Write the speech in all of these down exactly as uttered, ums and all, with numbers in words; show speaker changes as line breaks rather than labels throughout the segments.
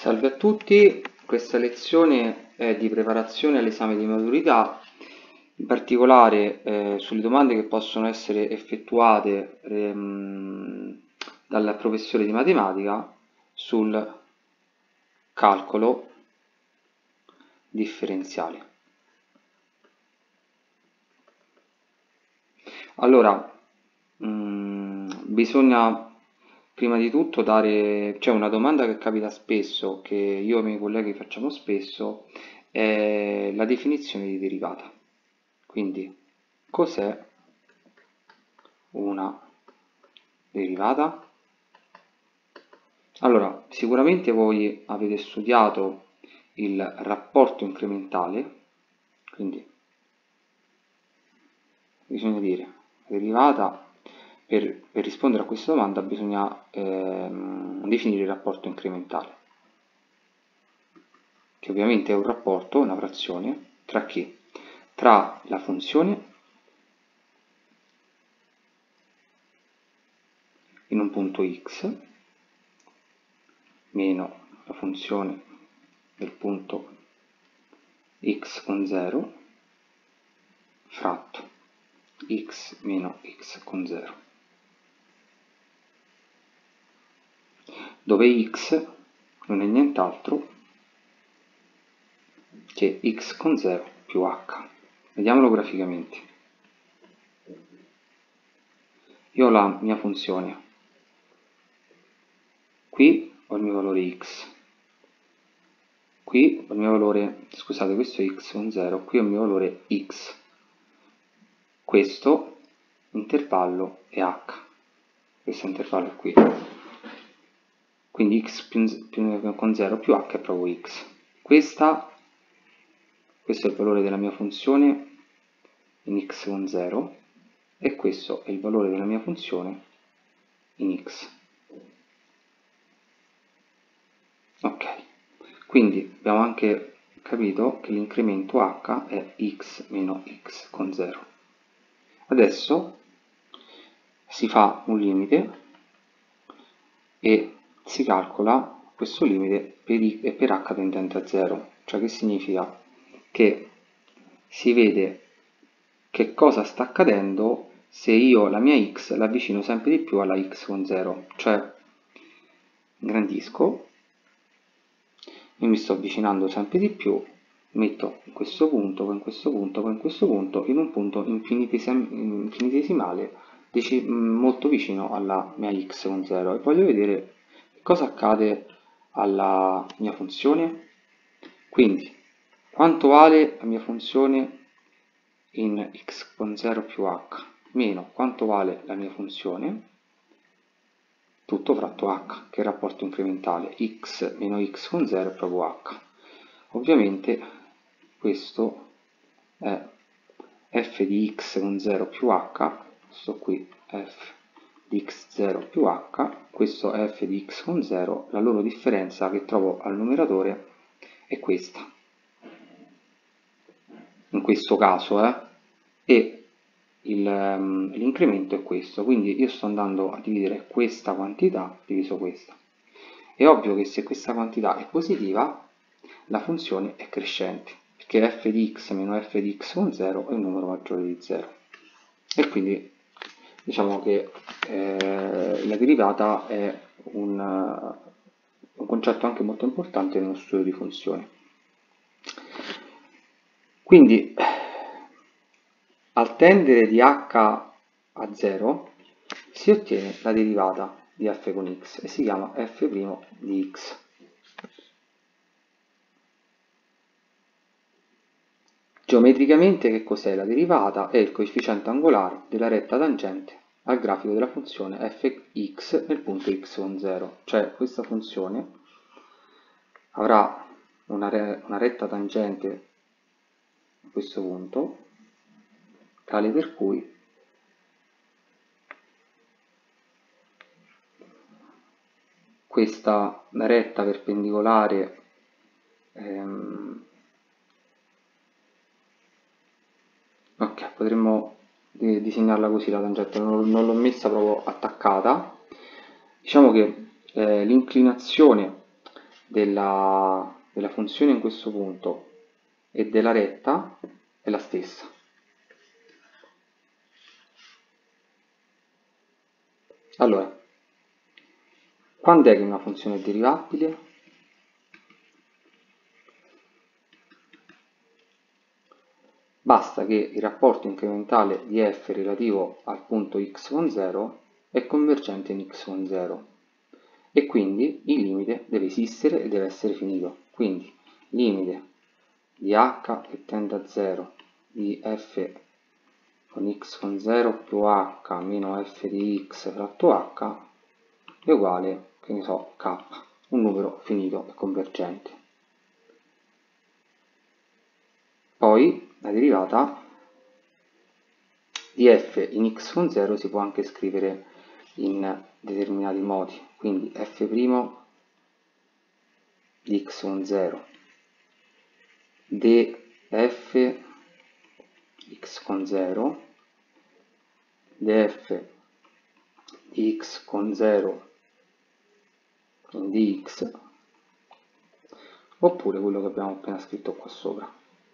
Salve a tutti, questa lezione è di preparazione all'esame di maturità, in particolare eh, sulle domande che possono essere effettuate ehm, dal professore di matematica sul calcolo differenziale. Allora, mh, bisogna prima di tutto dare, c'è una domanda che capita spesso, che io e i miei colleghi facciamo spesso, è la definizione di derivata. Quindi, cos'è una derivata? Allora, sicuramente voi avete studiato il rapporto incrementale, quindi bisogna dire derivata. Per, per rispondere a questa domanda bisogna ehm, definire il rapporto incrementale, che ovviamente è un rapporto, una frazione, tra chi? Tra la funzione in un punto x meno la funzione del punto x con zero fratto x meno x con zero, dove x non è nient'altro che x con zero più h. Vediamolo graficamente. Io ho la mia funzione, qui ho il mio valore x, qui ho il mio valore, scusate, questo è x con zero, qui ho il mio valore x, questo intervallo è h, questo intervallo è qui, quindi x più, più, con zero più h è proprio x. Questa, questo è il valore della mia funzione in x con zero e questo è il valore della mia funzione in x. Ok, quindi abbiamo anche capito che l'incremento h è x meno x con zero. Adesso si fa un limite e si calcola questo limite per, i, e per h tendente a zero, cioè che significa che si vede che cosa sta accadendo se io la mia x l'avvicino sempre di più alla x con zero, cioè ingrandisco, io mi sto avvicinando sempre di più, metto in questo punto, poi in questo punto, poi in questo punto, in un punto infinitesimale molto vicino alla mia x con zero e voglio vedere cosa accade alla mia funzione. Quindi, quanto vale la mia funzione in x con zero più h meno quanto vale la mia funzione tutto fratto h, che è il rapporto incrementale, x meno x con zero è proprio h. Ovviamente questo è f di x con zero più h, questo qui f di x zero più h, questo è f di x con zero, la loro differenza che trovo al numeratore è questa, in questo caso, eh, e l'incremento è questo, quindi io sto andando a dividere questa quantità diviso questa. È ovvio che se questa quantità è positiva, la funzione è crescente, perché f di x meno f di x con zero è un numero maggiore di zero. E quindi diciamo che eh, la derivata è un, un concetto anche molto importante nello studio di funzioni. Quindi al tendere di h a zero si ottiene la derivata di f con x e si chiama f' di x. Geometricamente che cos'è la derivata? È il coefficiente angolare della retta tangente al grafico della funzione fx nel punto x con zero, cioè questa funzione avrà una, re una retta tangente a questo punto, tale per cui questa retta perpendicolare ehm, ok, potremmo disegnarla così la tangente, non, non l'ho messa proprio attaccata. Diciamo che eh, l'inclinazione della, della funzione in questo punto e della retta è la stessa. Allora, quando è che una funzione è derivabile? Basta che il rapporto incrementale di f relativo al punto x con zero è convergente in x con zero e quindi il limite deve esistere e deve essere finito. Quindi limite di h che tende a zero di f con x con zero più h meno f di x fratto h è uguale, che ne so, k, un numero finito e convergente. Poi la derivata di f in x con zero si può anche scrivere in determinati modi, quindi f' di x con zero df x con zero df di x con zero in dx, oppure quello che abbiamo appena scritto qua sopra.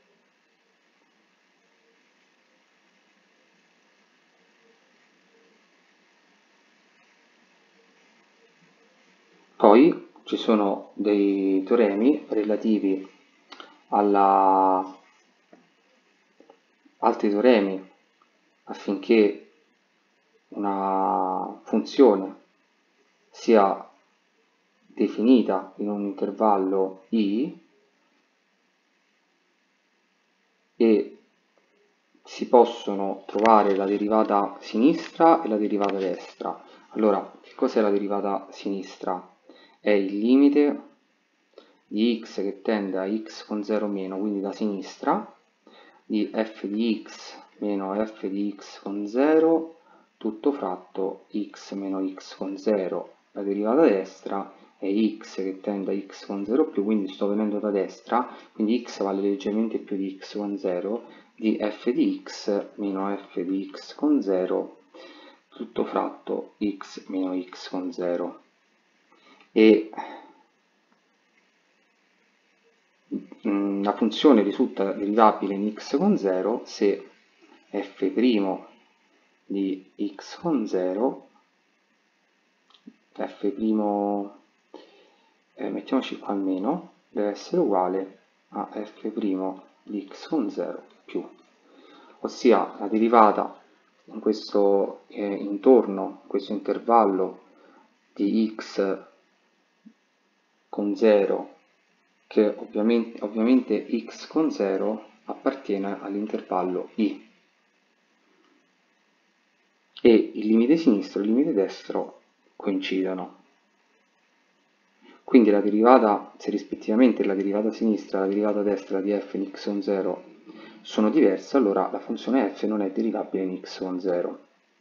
Poi ci sono dei teoremi relativi alla altri teoremi affinché una funzione sia definita in un intervallo i e si possono trovare la derivata sinistra e la derivata destra. Allora, che cos'è la derivata sinistra? È il limite di x che tende a x con zero meno, quindi da sinistra, di f di x meno f di x con zero, tutto fratto x meno x con zero. La derivata destra è x che tende a x con zero più, quindi sto venendo da destra, quindi x vale leggermente più di x con zero, di f di x meno f di x con zero, tutto fratto x meno x con zero. E la funzione risulta derivabile in x con zero se f' di x con zero, f', eh, mettiamoci qua almeno, deve essere uguale a f' di x con zero più, ossia la derivata in questo eh, intorno, in questo intervallo di x con zero, che ovviamente, ovviamente x con zero appartiene all'intervallo i, e il limite sinistro e il limite destro coincidono. Quindi la derivata, se rispettivamente la derivata sinistra e la derivata destra di f in x con zero sono diverse, allora la funzione f non è derivabile in x con zero.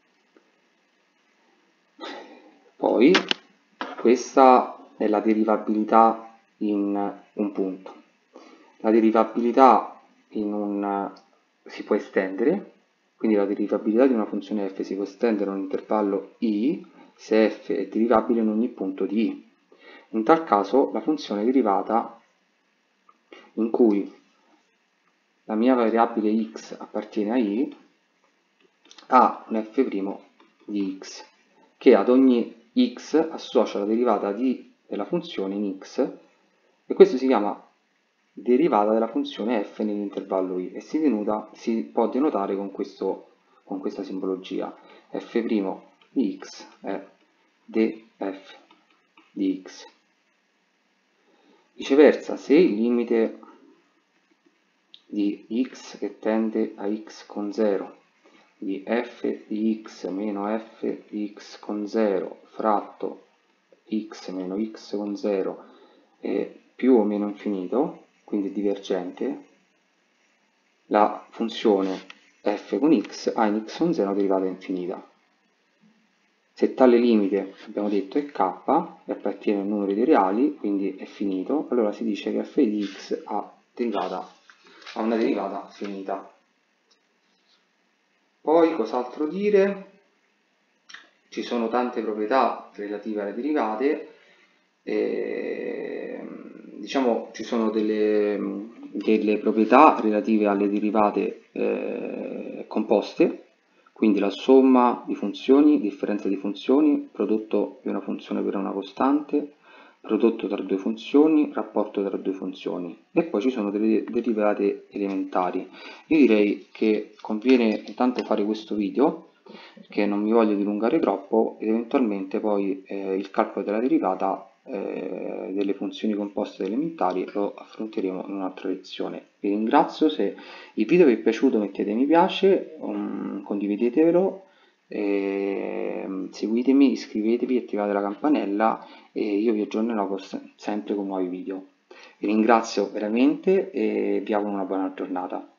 Poi questa è la derivabilità in un punto. La derivabilità in un si può estendere, quindi la derivabilità di una funzione f si può estendere a un intervallo i se f è derivabile in ogni punto di i. In tal caso la funzione è derivata in cui la mia variabile x appartiene a i ha un f' di x, che ad ogni x associa la derivata di, della funzione in x, e questo si chiama derivata della funzione f nell'intervallo i, e si, denuda, si può denotare con, questo, con questa simbologia. F' di x è df di x. Viceversa, se il limite di x che tende a x con zero di f di x meno f di x con zero fratto x meno x con zero è più o meno infinito, quindi divergente, la funzione f con x ha in x con zero derivata infinita. Se tale limite, abbiamo detto, è k e appartiene a numeri dei reali, quindi è finito, allora si dice che f di x ha, derivata, ha una derivata finita. Poi cos'altro dire? Ci sono tante proprietà relative alle derivate, e diciamo, ci sono delle, delle proprietà relative alle derivate eh, composte, quindi la somma di funzioni, differenza di funzioni, prodotto di una funzione per una costante, prodotto tra due funzioni, rapporto tra due funzioni, e poi ci sono delle derivate elementari. Io direi che conviene intanto fare questo video, perché non mi voglio dilungare troppo, ed eventualmente poi eh, il calcolo della derivata eh, delle funzioni composte elementari lo affronteremo in un'altra lezione. Vi ringrazio, se il video vi è piaciuto mettete mi piace, um, condividetelo, eh, seguitemi, iscrivetevi, attivate la campanella e io vi aggiornerò sempre con nuovi video. Vi ringrazio veramente e vi auguro una buona giornata.